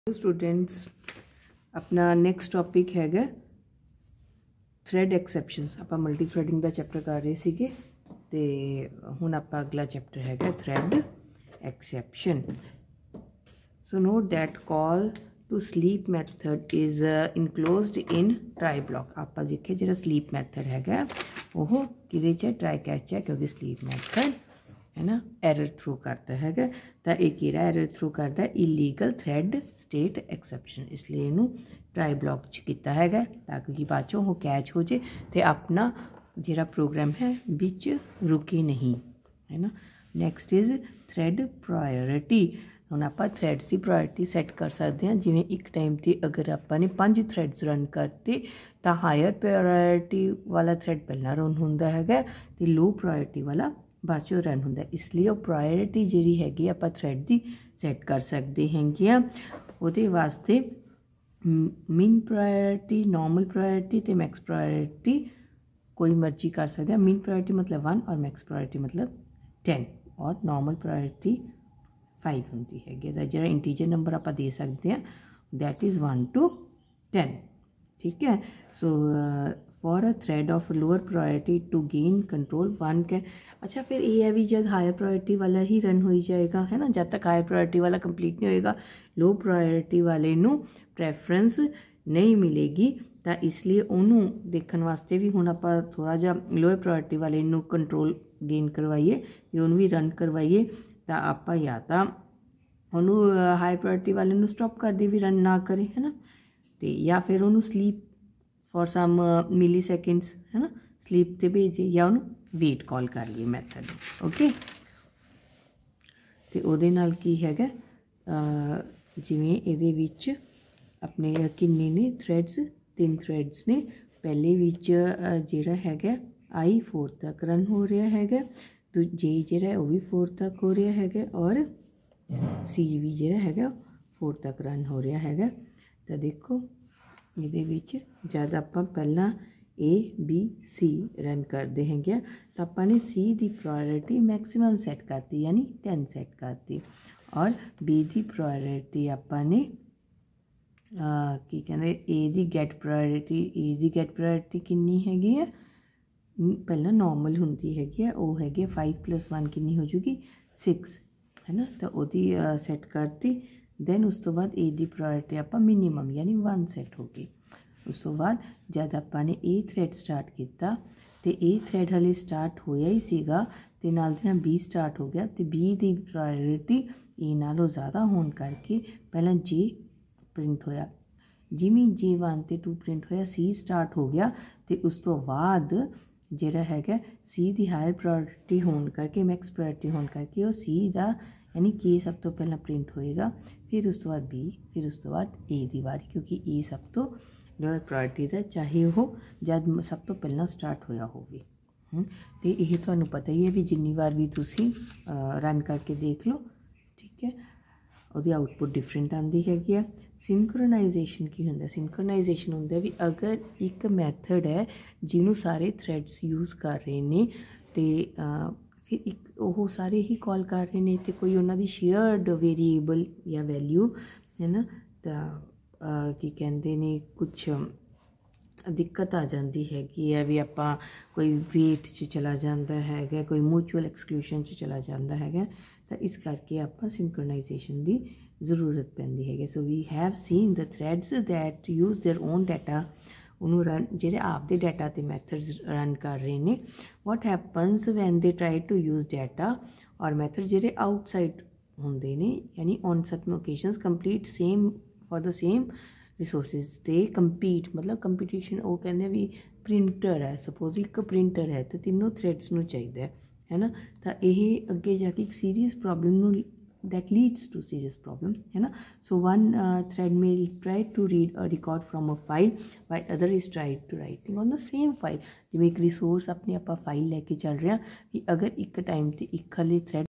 Students अपना next topic हैगा thread exceptions. आप मल्टी थ्रेडिंग का चैप्टर कर रहे थे तो हुण आप अगला चैप्टर हैगा thread exception. So note that call to sleep method is enclosed in try block. आप देखिए जो स्लीप मैथड हैगा वो कि ट्राई कैच है क्योंकि स्लीप मैथड है ना एरर थ्रू करता है तो एक किहड़ा एरर थ्रू करता है इलीगल थ्रेड स्टेट एक्सैप्शन, इसलिए इनू ट्राई ब्लॉक किया है ताकि बाद चों वो कैच हो जाए तो अपना जिहड़ा प्रोग्राम है बिच रुके नहीं, है ना। Next is thread priority. हुण आपां थ्रेड्स की प्रायोरिटी सैट कर सकते हैं, जिवें एक टाइम ते अगर आपां ने 5 थ्रेड्स रन करते तो हायर प्रायोरिटी वाला थ्रेड पहला रन हुंदा है तो लो प्रायोरिटी वाला बाद चों रन होंदा, इसलिए वो प्रायोरिटी जिहड़ी हैगी आपां थ्रेड दी सैट कर सकते हैं। उहदे वास्ते मिन प्रायोरिटी, नॉर्मल प्रायोरिटी तो मैक्स प्रायोरिटी कोई मर्जी कर सकते हैं। मिन प्रायोरिटी मतलब 1 और मैक्स प्रायोरिटी मतलब 10 और नॉर्मल प्रायोरिटी 5 होंदी है। जो इंटीजर नंबर आप दे सकते हैं दैट इज़ 1 to 10, ठीक है। So for a thread of lower priority to gain control one can. अच्छा फिर ये है भी जब हायर प्रायोरिटी वाला ही रन हो जाएगा, है ना। जब तक हायर प्रायोरिटी वाला कंप्लीट नहीं होएगा लो प्रायोरिटी वाले नू प्रैफरेंस नहीं मिलेगी, तो इसलिए उन्होंने देखने वास्ते भी हुण आप थोड़ा जा लोअर प्रायोरिटी वाले नू कंट्रोल गेन करवाइए उन्होंने भी रन करवाइए तो आप या तो उन्होंने हाई प्रायोरिटी वाले नू स्टॉप कर दी भी रन ना करे, है ना। तो या फिर उन्होंने sleep for some milliseconds, है ना, स्लीप ते भेजे या उन्होंने वेट कॉल कर लिए मैथड, ओके। तो उहदे नाल की हैगा जिवें इहदे विच अपने किन्ने ने थ्रेड्स 3 थ्रेड्स ने, पहले विच जिहड़ा हैगा आई 4 तक रन हो रहा है, जे जिहड़ा वो भी 4 तक हो रहा है और सी भी जिहड़ा हैगा 4 तक रन हो रहा है। तो देखो ये विच जब आप पहला ए बी सी रन करते हैं तो आपने सी की प्रायोरिटी मैक्सिमम सैट करती यानी 10 सैट करती और बी की प्रायोरिटी आपने की कहते ए की गेट प्रायोरिटी कितनी हैगी है, पहला नॉर्मल होंगी हैगी है वो हैगी 5 + 1 कितनी हो जूगी 6, है ना। तो वही सैट करती दैन उस तो बाद ए की प्रायोरिटी आप मिनीमम यानी 1 सैट होगी। उस तो बाद जब आपने ए थ्रेड स्टार्ट किया तो ए थ्रेड हले स्टार्ट होया ही सीगा ते नाल दी नाल बी स्टार्ट हो गया तो बी की प्रायोरिटी ए नालों ज़्यादा होने करके पहला जे प्रिंट होया, जिमें जे 1 ते 2 प्रिंट होया सी स्टार्ट हो गया तो उस तो बाद जिहड़ा हैगा सी की हायर प्रायोरिटी होने करके मैक्स प्रायोरिटी होने करके वो सी का यानी के सब तो पहला प्रिंट होएगा, फिर उस तो बाद बी, फिर उस तो बाद ए की वारी, क्योंकि ए सब तो लोअर प्रायोरिटी का चाहे वो जब सब तो पहला स्टार्ट होया होवे। तो यही तुहानू पता ही है भी जिन्नी बार भी तुसी रन करके देख लो, ठीक है। ਉਹਦੀ आउटपुट डिफरेंट आती हैगी है। सिंक्रोनाइजेशन की होंगे, सिंक्रोनाइजेशन होंगे भी अगर एक मैथड है जिन्हों सारे थ्रेड्स यूज़ कर रहे हैं तो फिर एक वो सारे ही कॉल कर रहे हैं तो कोई उन्होंने शेयर्ड वेरीएबल या वैल्यू, है ना, तो की कहते हैं कुछ दिक्कत आ जाती हैगी है भी आप कोई वेट च चला जाता है, कोई म्यूचुअल एक्सक्लूशन च चला जाता है, तो इस करके आप सिंक्रोनाइजेशन की जरूरत पैंदी है। So we have seen the threads that use their own data, उन्होंने रन जेह्ड़े आपदे डाटा ते मैथड्स रन कर रहे हैं। What happens when they try to use data और मैथड जेह्ड़े आउटसाइड होंदे ने यानी on certain occasions complete same for the same resources ते कंपीट, मतलब कंपीटिशन वो कहते भी प्रिंटर है, सपोज एक प्रिंटर है तो तीनों थ्रेड्स नू चाहिए, है ना। तो यह अगे जाके एक serious problem that leads to serious problem, है ना। सो वन थ्रेड में try to read a record from a file while other is try to writing on the same file. जिवें एक रिसोर्स अपनी आप फाइल लैके चल रहे हैं कि अगर एक टाइम ते एक हले थ्रेड